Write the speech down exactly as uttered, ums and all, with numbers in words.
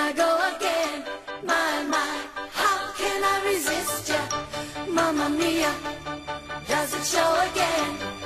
I go again. My, my, how can I resist ya? Mamma mia, does it show again?